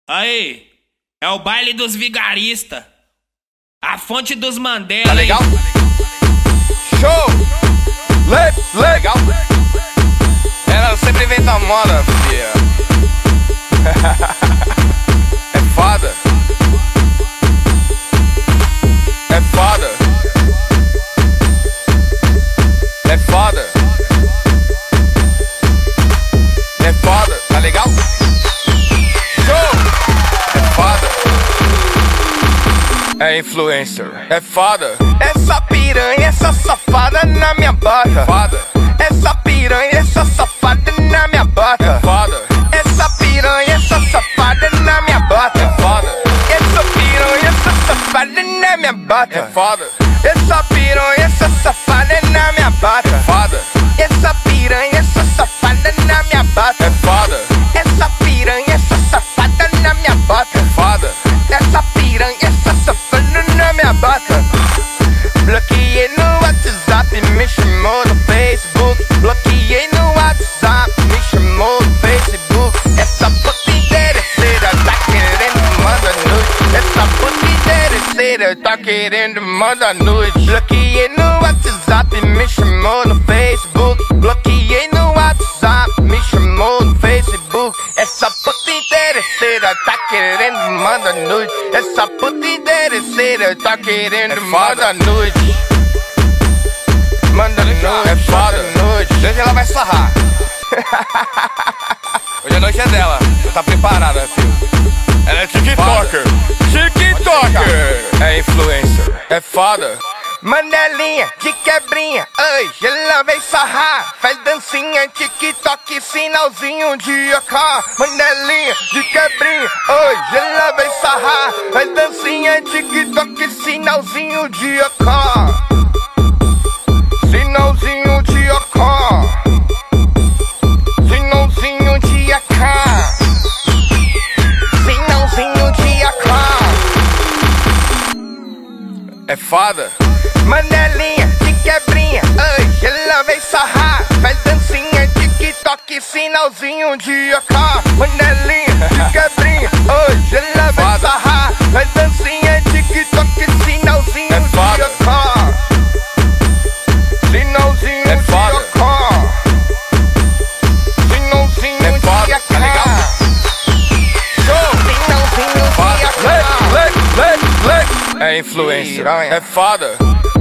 Aí, é o baile dos vigaristas. A fonte dos Mandela. Tá legal? Show! Legal! Ela sempre inventa moda, fia. É foda. É foda. É foda. É foda. Tá legal? É influencer, é foda. Essa piranha, essa safada na minha bota. Foda. Essa piranha, essa safada na minha bota. É foda. Essa piranha, essa safada na minha bota. É foda. Essa piranha, essa safada na minha bota. É foda. Essa piranha, essa safada na minha bota. É foda. Essa piranha, essa safada na minha bota. É foda. Essa piranha, essa safada na minha bota. É foda. Essa piranha, essa safada na minha bota. Bloqueei no WhatsApp, me chamou no Facebook. Bloqueei no WhatsApp, me chamou no Facebook. Essa puta interesseira tá querendo mandar nude. Essa puta interesseira tá querendo mandar nude. Bloqueei no WhatsApp, me chamou no Facebook. Bloqueei no WhatsApp, me chamou no Facebook. Essa puta interesseira tá querendo mandar nude. Essa puta interesseira tá querendo mandar nude. Manda nude, é foda nude. Hoje ela vai sarrar. Hoje a noite é dela, você tá preparada, filho. Ela é TikToker. TikToker. É influencer, é foda. Manelinha de quebrinha, hoje ela vem sarrar. Faz dancinha, TikTok, sinalzinho de AK. Manelinha de quebrinha, hoje ela vem sarrar. Faz dancinha, TikTok, sinalzinho de AK. Sinalzinho de AK. Sinalzinho de AK. Sinalzinho de AK. É foda. Manelinha de quebrinha, hoje ela vem sarrar. Faz dancinha, TikTok, sinalzinho de AK. Manelinha de quebrinha, hoje ela vem sarrar. Faz dancinha, TikTok, sinalzinho de AK. Sinalzinho de AK. Sinalzinho de AK. Tá legal? Show! Sinalzinho de AK. É influencer, é foda.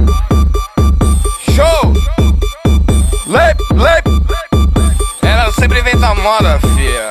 Show! Ela sempre inventa moda, fia.